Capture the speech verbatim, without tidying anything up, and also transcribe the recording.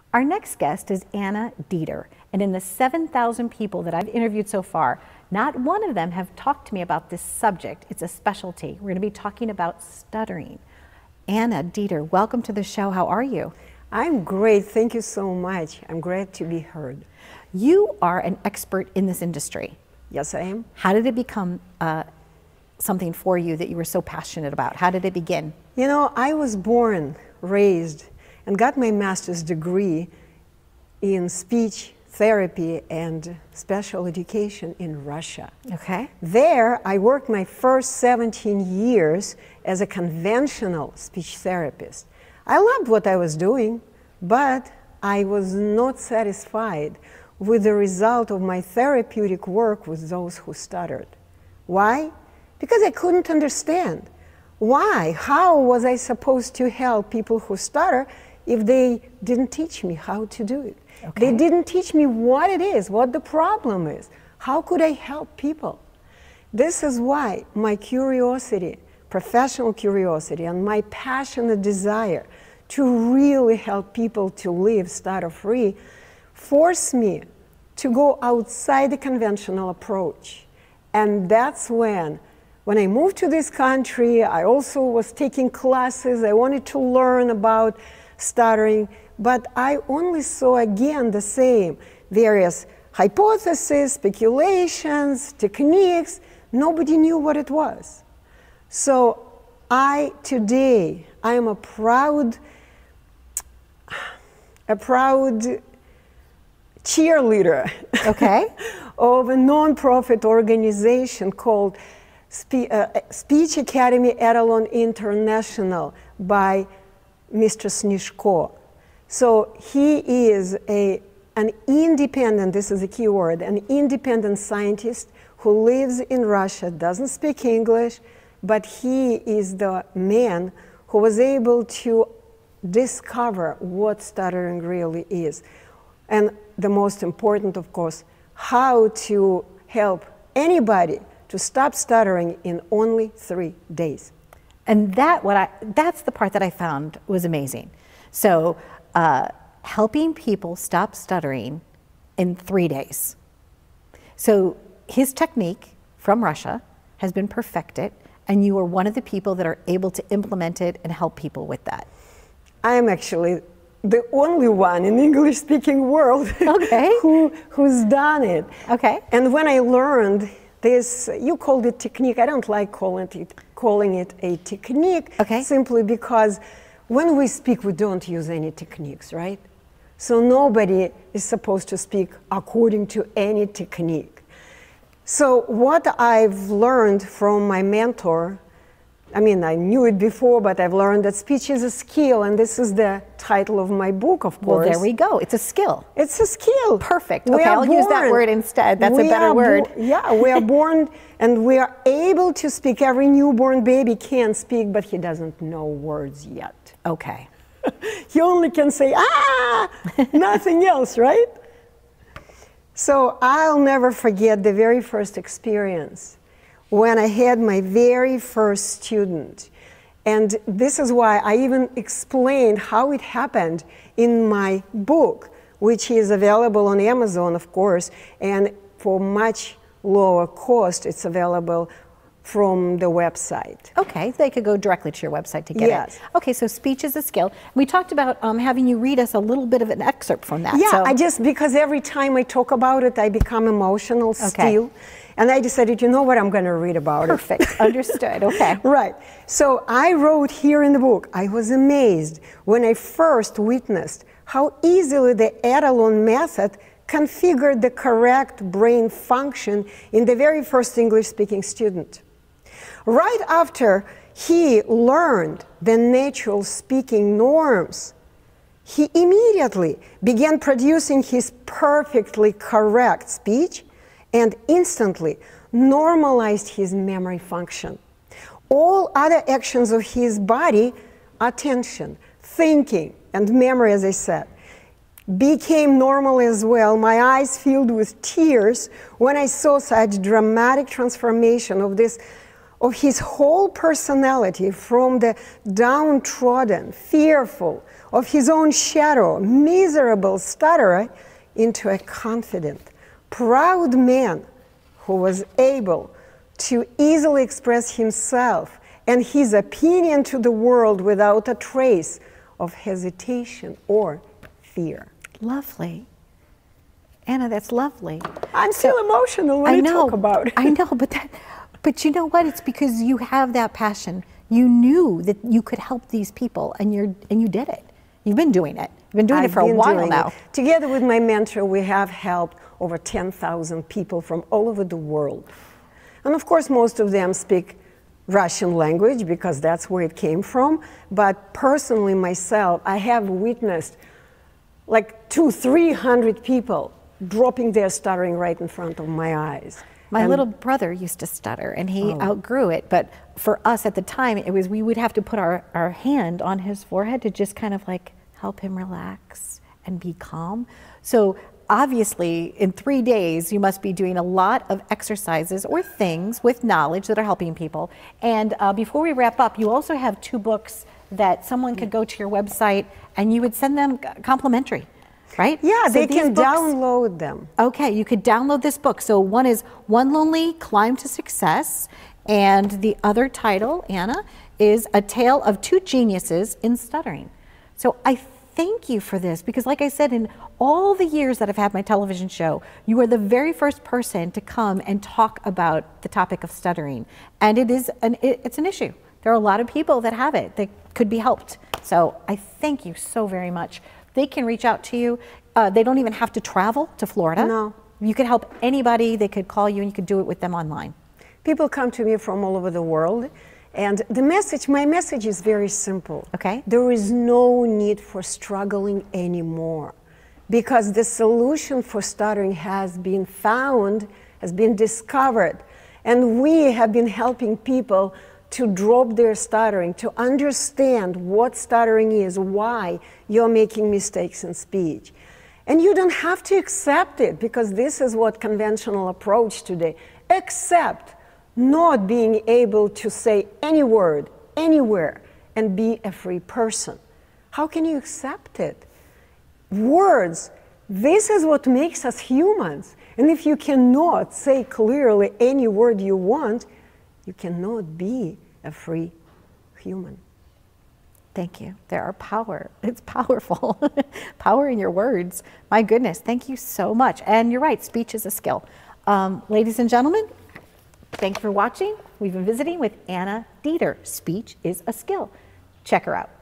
Our next guest is Anna Dieter, and in the seven thousand people that I've interviewed so far, not one of them have talked to me about this subject. It's a specialty. We're going to be talking about stuttering. Anna Dieter, welcome to the show. How are you? I'm great. Thank you so much. I'm glad to be heard. You are an expert in this industry. Yes, I am. How did it become uh, something for you that you were so passionate about? How did it begin? You know, I was born, raised, and got my master's degree in speech therapy and special education in Russia. Okay. There, I worked my first seventeen years as a conventional speech therapist. I loved what I was doing, but I was not satisfied with the result of my therapeutic work with those who stuttered. Why? Because I couldn't understand. Why? How was I supposed to help people who stutter if they didn't teach me how to do it? Okay. They didn't teach me what it is, what the problem is. How could I help people? This is why my curiosity, professional curiosity, and my passionate desire to really help people to live stutter-free forced me to go outside the conventional approach. And that's when When I moved to this country, I also was taking classes. I wanted to learn about stuttering, but I only saw again the same various hypotheses, speculations, techniques. Nobody knew what it was. So I today I am a proud, a proud cheerleader. Okay. of a non-profit organization called Spe uh, Speech Academy Etalon International by Mister Snishko. So he is a, an independent, this is a key word, an independent scientist who lives in Russia, doesn't speak English, but he is the man who was able to discover what stuttering really is. And the most important, of course, how to help anybody to stop stuttering in only three days. And that what I that's the part that I found was amazing. So uh, helping people stop stuttering in three days. So his technique from Russia has been perfected, and you are one of the people that are able to implement it and help people with that. I am actually the only one in the English-speaking world okay. who, who's done it. Okay. And when I learned this, you called it technique. I don't like calling it, calling it a technique, okay. simply because when we speak, we don't use any techniques, right? So nobody is supposed to speak according to any technique. So what I've learned from my mentor, I mean, I knew it before, but I've learned that speech is a skill, and this is the title of my book, of course. Well, there we go. It's a skill. It's a skill. Perfect. We okay, I'll born, use that word instead. That's a better word. Yeah, we are born and we are able to speak. Every newborn baby can speak, but he doesn't know words yet. Okay. He only can say, ah, nothing else, right? So I'll never forget the very first experience when I had my very first student. And this is why I even explained how it happened in my book, which is available on Amazon, of course, and for much lower cost, it's available from the website. Okay, they could go directly to your website to get yes. it. Okay, so speech is a skill. We talked about um, having you read us a little bit of an excerpt from that. Yeah, so. I just, because every time I talk about it, I become emotional okay. still. And I decided, you know what, I'm going to read about Perfect. it. Perfect, understood, okay. Right. So I wrote here in the book, I was amazed when I first witnessed how easily the Etalon method configured the correct brain function in the very first English-speaking student. Right after he learned the natural speaking norms, he immediately began producing his perfectly correct speech and instantly normalized his memory function. All other actions of his body, attention, thinking, and memory, as I said, became normal as well. My eyes filled with tears when I saw such dramatic transformation of this of his whole personality, from the downtrodden, fearful, of his own shadow, miserable stutterer, into a confident, proud man who was able to easily express himself and his opinion to the world without a trace of hesitation or fear. Lovely. Anna, that's lovely. I'm still so, emotional when I, I know, talk about it. I know, but that, but you know what? It's because you have that passion. You knew that you could help these people, and you're and you did it. You've been doing it. You've been doing I've it for a while now. It. Together with my mentor, we have helped over ten thousand people from all over the world. And of course, most of them speak Russian language because that's where it came from. But personally, myself, I have witnessed like two, three hundred people dropping their stuttering right in front of my eyes. My and little brother used to stutter, and he oh. outgrew it. But for us at the time, it was we would have to put our, our hand on his forehead to just kind of like help him relax and be calm. So obviously, in three days, you must be doing a lot of exercises or things with knowledge that are helping people. And uh, before we wrap up, you also have two books that someone could go to your website and you would send them complimentary, right? Yeah, so they can books, download them. Okay, you could download this book. So one is One Lonely Climb to Success, and the other title, Anna, is A Tale of Two Geniuses in Stuttering. So I thank you for this, because like I said, in all the years that I've had my television show, you are the very first person to come and talk about the topic of stuttering. And it is an, it, it's an issue. There are a lot of people that have it that could be helped. So I thank you so very much. They can reach out to you. Uh, they don't even have to travel to Florida. No. You could help anybody. They could call you and you could do it with them online. People come to me from all over the world. And the message, my message is very simple. Okay. There is no need for struggling anymore, because the solution for stuttering has been found, has been discovered. And we have been helping people to drop their stuttering, to understand what stuttering is, why you're making mistakes in speech. And you don't have to accept it, because this is what conventional approach today. Accept not being able to say any word, anywhere, and be a free person. How can you accept it? Words, this is what makes us humans. And if you cannot say clearly any word you want, you cannot be a free human. Thank you. There are power. It's powerful. Power in your words. My goodness, thank you so much. And you're right, speech is a skill. Um, ladies and gentlemen, thank you for watching. We've been visiting with Anna Dieter. Speech is a skill. Check her out.